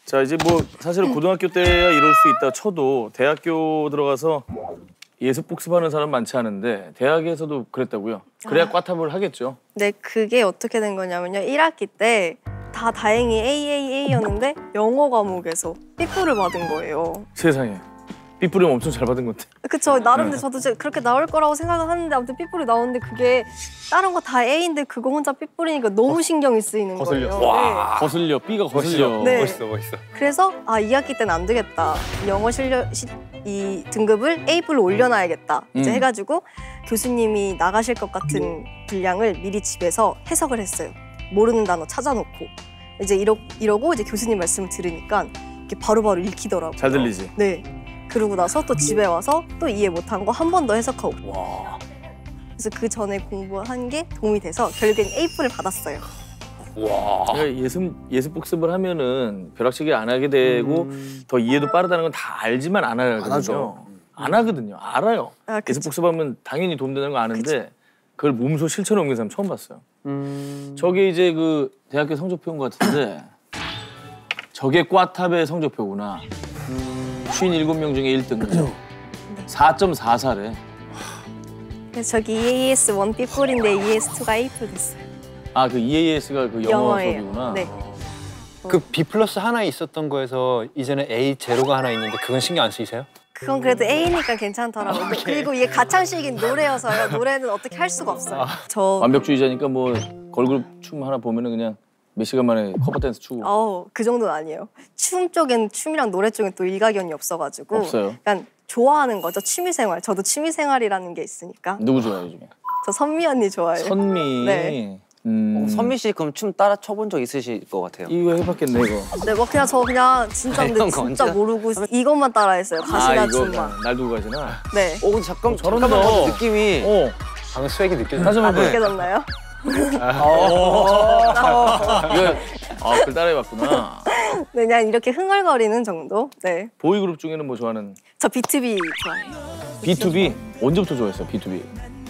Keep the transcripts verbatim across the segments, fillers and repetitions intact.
자 이제 뭐 사실은 고등학교 때야 이럴 수 있다 쳐도 대학교 들어가서 예습 복습하는 사람 많지 않은데 대학에서도 그랬다고요? 그래야 아. 꽈탑을 하겠죠? 네, 그게 어떻게 된 거냐면요. 일 학기 때 다 다행히 에이에이에이였는데 영어 과목에서 삐뿔을 받은 거예요. 세상에. 삐뿔이 엄청 잘 받은 건데. 그쵸. 나름대로 저도 그렇게 나올 거라고 생각을 하는데 아무튼 삐뿔이 나오는데 그게 다른 거 다 A인데 그거 혼자 삐뿔이니까 너무 신경이 쓰이는 거슬려. 거예요. 와, 네. 거슬려. B가 거슬려. 네. 멋있어, 멋있어. 그래서 아, 이 학기 때는 안 되겠다. 영어 실력 시, 이 등급을 A뿔로 올려놔야겠다. 이제 음. 해가지고 교수님이 나가실 것 같은 분량을 미리 집에서 해석을 했어요. 모르는 단어 찾아놓고 이제 이러, 이러고 이제 교수님 말씀을 들으니까 이렇게 바로바로 읽히더라고요. 잘 들리지? 네. 그러고 나서 또 집에 와서 또 이해 못한 거 한 번 더 해석하고. 와. 그래서 그 전에 공부한 게 도움이 돼서 결국엔 A뿔을 받았어요. 와. 그러니까 예습 예습 복습을 하면은 벼락치기 안 하게 되고 음... 더 이해도 빠르다는 건 다 알지만 안 하거든요. 안 하죠. 안 하거든요. 알아요. 아, 예습 복습하면 당연히 도움되는 거 아는데 그쵸. 그걸 몸소 실천에 옮긴 사람 처음 봤어요. 음... 저게 이제 그 대학교 성적표인 것 같은데 저게 꽈탑의 성적표구나. 음... 오십칠 명 중에 일 등. 그죠? 사 점 사사래. 그래서 저기 이에이에스 일 삐뿔인데 이에이에스 이가 A뿔 됐어요. 아, 그 이에이에스가 그 영어 수업이구나. 네. 그 B 플러스 하나 있었던 거에서 이제는 A 제로가 하나 있는데 그건 신경 안 쓰이세요? 그건 그래도 A니까 괜찮더라고요. 아, 그리고 이게 가창식인 노래여서요. 노래는 어떻게 할 수가 없어요. 아, 저 완벽주의자니까 뭐 걸그룹 춤 하나 보면은 그냥 몇 시간 만에 커버 댄스 추고. 어, 그 정도는 아니에요. 춤 쪽엔 춤이랑 노래 쪽엔 또 일가견이 없어가지고. 없어요. 그러니까 좋아하는 거죠. 취미생활. 저도 취미생활이라는 게 있으니까. 누구 좋아해요 요즘에? 저 선미 언니 좋아해요. 선미. 네. 음... 어, 선미 씨 그럼 춤 따라 춰본 적 있으실 것 같아요. 이거 해봤겠네 이거. 네, 뭐 그냥 저 그냥 진짜 근데 진짜 언제... 모르고 이것만 따라했어요. 가시나 아, 춤만. 날 두고 가시나? 네. 오 잠깐 어, 잠깐만 더 느낌이. 어. 방금 스웩이 느껴져. 다시 한번 아, 느껴졌나요? 이거 아, 그걸 따라해봤구나. 네, 그냥 이렇게 흥얼거리는 정도. 네. 보이그룹 중에는 뭐 좋아하는? 저 비투비 좋아해요. 비투비? 언제부터 좋아했어요, 비투비?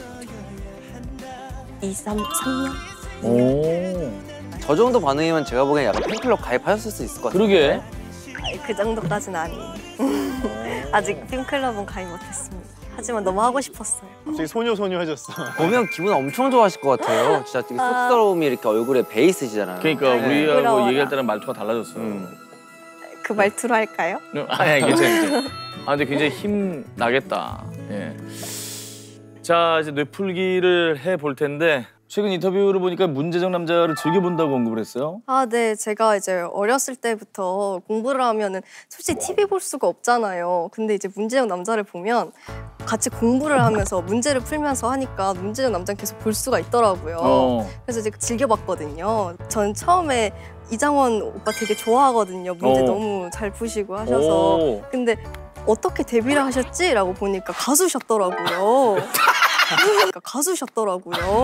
이, 삼, 삼 년? 오. 저 정도 반응이면 제가 보기엔 약간 팬클럽 가입하셨을 수 있을 것 같아요. 그러게. 아니, 그 정도까지는 아니에요. 아직 팬클럽은 가입 못했습니다. 하지만 너무 하고 싶었어요. 갑자기 소녀소녀해졌어. 보면 기분 엄청 좋아하실 것 같아요. 진짜 되게 쑥스러움이 이렇게 얼굴에 배어 있으시잖아요. 그러니까 네. 우리하고 부러워라. 얘기할 때는 말투가 달라졌어. 음. 그 말투로 할까요? 아니, 괜찮아. 아, 근데 굉장히 힘 나겠다. 예. 자, 이제 뇌풀기를 해볼 텐데 최근 인터뷰를 보니까 문제적 남자를 즐겨본다고 언급을 했어요. 아, 네. 제가 이제 어렸을 때부터 공부를 하면은 솔직히 티비 볼 수가 없잖아요. 근데 이제 문제적 남자를 보면 같이 공부를 하면서 문제를 풀면서 하니까 문제적 남자는 계속 볼 수가 있더라고요. 어. 그래서 이제 즐겨봤거든요. 전 처음에 이장원 오빠 되게 좋아하거든요. 문제 어. 너무 잘 푸시고 하셔서. 오. 근데 어떻게 데뷔를 하셨지? 라고 보니까 가수셨더라고요. 그러니까 가수셨더라고요.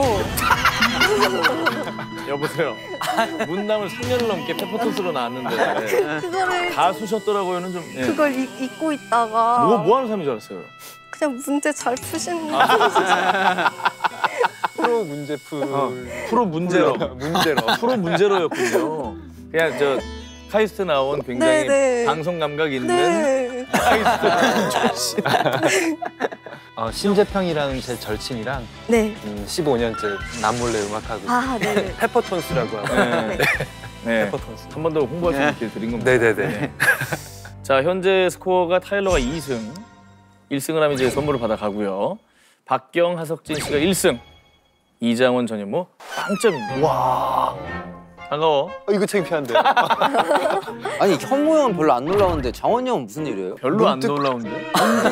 여보세요. 문담을 삼 년을 넘게 페퍼톤스로 나왔는데 그, 그거를 가수셨더라고요는 좀. 예. 그걸 잊, 잊고 있다가 뭐, 뭐 하는 사람인 줄 알았어요? 그냥 문제 잘 푸시는 아. 프로 문제풀. 어, 프로 문제로. 문제로. 프로 문제로였군요. 그냥 저 카이스트 나온 굉장히 네네. 방송 감각 있는 네. 카이스트 씨. 어, 심재평이라는 제 절친이랑 네. 음, 십오 년째 남몰래 음악하고 아, 네. 페퍼톤스라고 하고. 네. 네. 페퍼톤스. 한 번 더 홍보할 수 있는 기회를 드린 겁니다. 네네네. 네. 자, 현재 스코어가 타일러가 이 승, 일 승을 하면 이제 선물을 받아가고요. 박경, 하석진 씨가 일 승, 이장원, 전현무 영 점입니다. 와. 반가워. 어, 이거 창피한데. 아니 현무 형은 별로 안 놀라운데 장원이 형은 무슨 일이에요? 별로 안 놀라운데?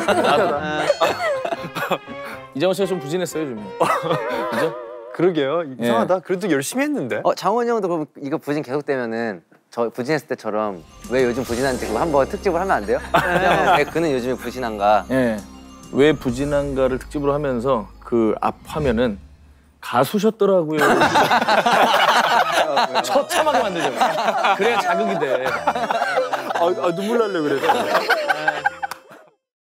이장원 씨가 좀 부진했어요, 좀. 그죠? 그러게요. 이상하다. 예. 그래도 열심히 했는데. 어, 장원이 형도 그럼 이거 부진 계속되면은 저 부진했을 때처럼 왜 요즘 부진한지 그거 한번 특집을 하면 안 돼요? 그냥 왜 그는 요즘에 부진한가? 예. 왜 부진한가를 특집으로 하면서 그 앞 화면은 가수셨더라고요. 처참하게 만들죠. 그래야 자극이 돼. 아, 아 눈물 날려 그래서.